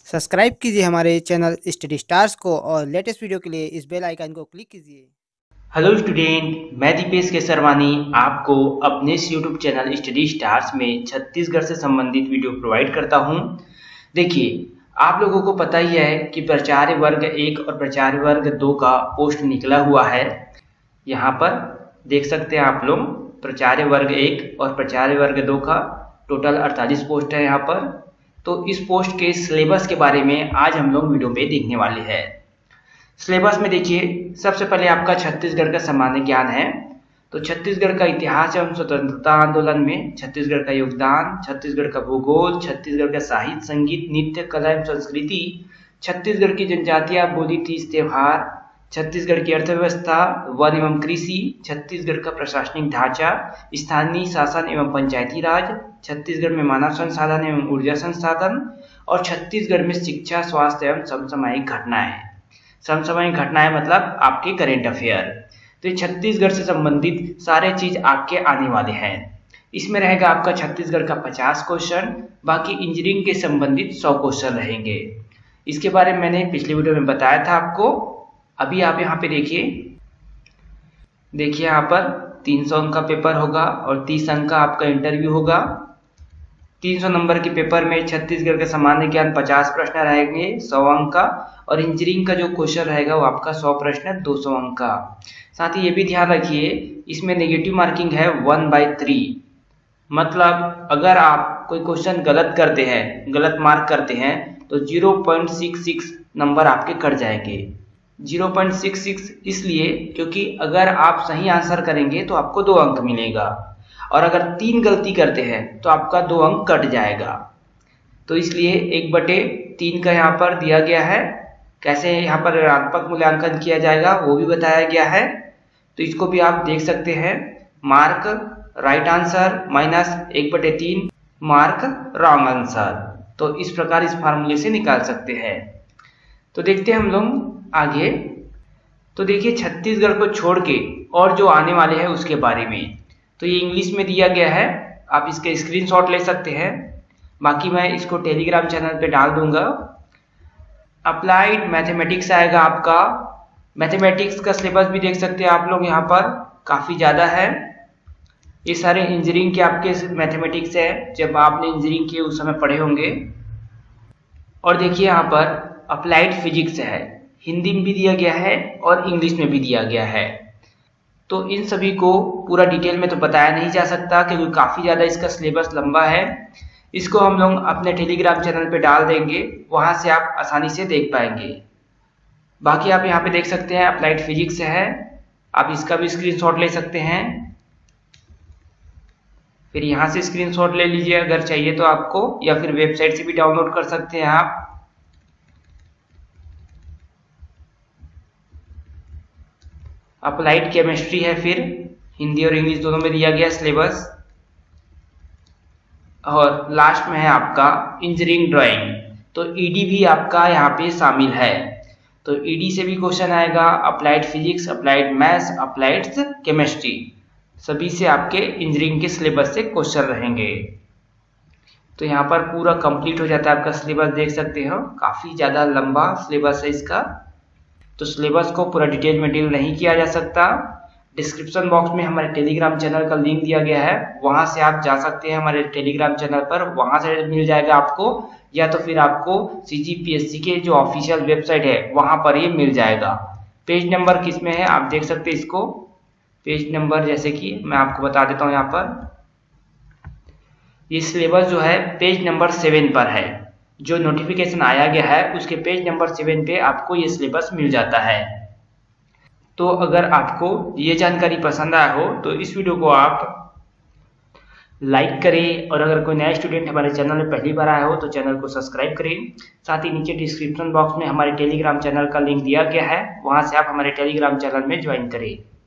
Subscribe कीजिए हमारे channel study stars को और लेटेस्ट वीडियो के लिए इस बेल आइकन को क्लिक कीजिए। हेलो स्टूडेंट, मैं दीपेश केसरवानी आपको अपने इस यूट्यूब चैनल स्टडी स्टार्स में छत्तीसगढ़ से संबंधित वीडियो प्रोवाइड करता हूं। देखिए, आप लोगों को पता ही है कि प्राचार्य वर्ग 1 और प्राचार्य वर्ग 2 का पोस्ट निकला हुआ है। यहाँ पर देख सकते हैं आप लोग, प्राचार्य वर्ग 1 और प्राचार्य वर्ग 2 का टोटल 48 पोस्ट है यहाँ पर। तो इस पोस्ट के सिलेबस के बारे में आज हम लोग वीडियो में देखने वाले हैं। सिलेबस में देखिए, सबसे पहले आपका छत्तीसगढ़ का सामान्य ज्ञान है। तो छत्तीसगढ़ का इतिहास एवं स्वतंत्रता आंदोलन में छत्तीसगढ़ का योगदान, छत्तीसगढ़ का भूगोल, छत्तीसगढ़ का साहित्य, संगीत, नृत्य, कला एवं संस्कृति, छत्तीसगढ़ की जनजातियां, बोली, तीज, त्योहार, छत्तीसगढ़ की अर्थव्यवस्था, वन एवं कृषि, छत्तीसगढ़ का प्रशासनिक ढांचा, स्थानीय शासन एवं पंचायती राज, छत्तीसगढ़ में मानव संसाधन एवं ऊर्जा संसाधन, और छत्तीसगढ़ में शिक्षा, स्वास्थ्य एवं समसामयिक घटनाएं। समसामयिक घटनाएं मतलब आपके करेंट अफेयर। तो छत्तीसगढ़ से संबंधित सारे चीज आपके आने वाले हैं। इसमें रहेगा आपका छत्तीसगढ़ का 50 क्वेश्चन, बाकी इंजीनियरिंग के संबंधित 100 क्वेश्चन रहेंगे। इसके बारे में मैंने पिछले वीडियो में बताया था आपको। अभी आप यहाँ पे देखिए यहाँ पर 300 अंक का पेपर होगा और 30 अंक का आपका इंटरव्यू होगा। 300 नंबर के पेपर में छत्तीसगढ़ का सामान्य ज्ञान 50 प्रश्न रहेंगे 100 अंक का, और इंजीनियरिंग का जो क्वेश्चन रहेगा वो आपका 100 प्रश्न 200 अंक का। साथ ही ये भी ध्यान रखिए, इसमें नेगेटिव मार्किंग है 1/3। मतलब अगर आप कोई क्वेश्चन गलत करते हैं, गलत मार्क करते हैं, तो 0.66 नंबर आपके कट जाएंगे। 0.66 इसलिए क्योंकि अगर आप सही आंसर करेंगे तो आपको 2 अंक मिलेगा, और अगर 3 गलती करते हैं तो आपका 2 अंक कट जाएगा। तो इसलिए 1/3 का यहाँ पर दिया गया है। कैसे यहाँ पर ऋणात्मक मूल्यांकन किया जाएगा वो भी बताया गया है। तो इसको भी आप देख सकते हैं। Mark right answer minus 1/3 mark wrong answer. तो इस प्रकार इस फार्मूले से निकाल सकते हैं। तो देखते हैं हम लोग आगे। तो देखिए, छत्तीसगढ़ को छोड़ के और जो आने वाले हैं उसके बारे में। तो ये इंग्लिश में दिया गया है, आप इसके स्क्रीनशॉट ले सकते हैं। बाकी मैं इसको टेलीग्राम चैनल पे डाल दूंगा। अप्लाइड मैथमेटिक्स आएगा आपका। मैथमेटिक्स का सिलेबस भी देख सकते हैं आप लोग, यहाँ पर काफ़ी ज़्यादा है। ये सारे इंजीनियरिंग के आपके मैथमेटिक्स है, जब आपने इंजीनियरिंग किए उस समय पढ़े होंगे। और देखिए यहाँ पर अप्लाइड फिजिक्स है, हिंदी में भी दिया गया है और इंग्लिश में भी दिया गया है। तो इन सभी को पूरा डिटेल में तो बताया नहीं जा सकता क्योंकि काफ़ी ज़्यादा इसका सिलेबस लंबा है। इसको हम लोग अपने टेलीग्राम चैनल पे डाल देंगे, वहाँ से आप आसानी से देख पाएंगे। बाकी आप यहाँ पे देख सकते हैं अप्लाइड फिजिक्स है, आप इसका भी स्क्रीनशॉट ले सकते हैं। फिर यहाँ से स्क्रीनशॉट ले लीजिए अगर चाहिए तो आपको, या फिर वेबसाइट से भी डाउनलोड कर सकते हैं आप। अप्लाइड केमिस्ट्री है, फिर हिंदी और इंग्लिश दोनों में दिया गया सिलेबस। और लास्ट में है आपका इंजीनियरिंग ड्राइंग। तो ईडी भी आपका यहाँ पे शामिल है। तो ईडी से भी क्वेश्चन आएगा, applied physics, applied maths, applied chemistry, सभी से आपके इंजीनियरिंग के सिलेबस से क्वेश्चन रहेंगे। तो यहाँ पर पूरा कंप्लीट हो जाता है आपका सिलेबस, देख सकते हो काफ़ी ज़्यादा लंबा सिलेबस है इसका। तो सिलेबस को पूरा डिटेल में डील नहीं किया जा सकता। डिस्क्रिप्शन बॉक्स में हमारे टेलीग्राम चैनल का लिंक दिया गया है, वहां से आप जा सकते हैं हमारे टेलीग्राम चैनल पर, वहां से मिल जाएगा आपको, या तो फिर आपको CGPSC के जो ऑफिशियल वेबसाइट है वहां पर ये मिल जाएगा। पेज नंबर किस में है आप देख सकते हैं इसको। पेज नंबर जैसे कि मैं आपको बता देता हूँ, यहाँ पर ये सिलेबस जो है पेज नंबर 7 पर है। जो नोटिफिकेशन आया गया है उसके पेज नंबर 7 पे आपको ये सिलेबस मिल जाता है। तो अगर आपको ये जानकारी पसंद आया हो तो इस वीडियो को आप लाइक करें, और अगर कोई नया स्टूडेंट हमारे चैनल में पहली बार आया हो तो चैनल को सब्सक्राइब करें। साथ ही नीचे डिस्क्रिप्शन बॉक्स में हमारे टेलीग्राम चैनल का लिंक दिया गया है, वहां से आप हमारे टेलीग्राम चैनल में ज्वाइन करें।